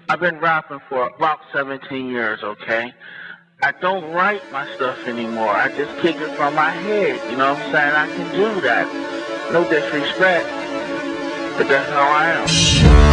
I've been rapping for about 17 years, okay? I don't write my stuff anymore. I just kick it from my head, you know what I'm saying? I can do that. No disrespect, but that's how I am.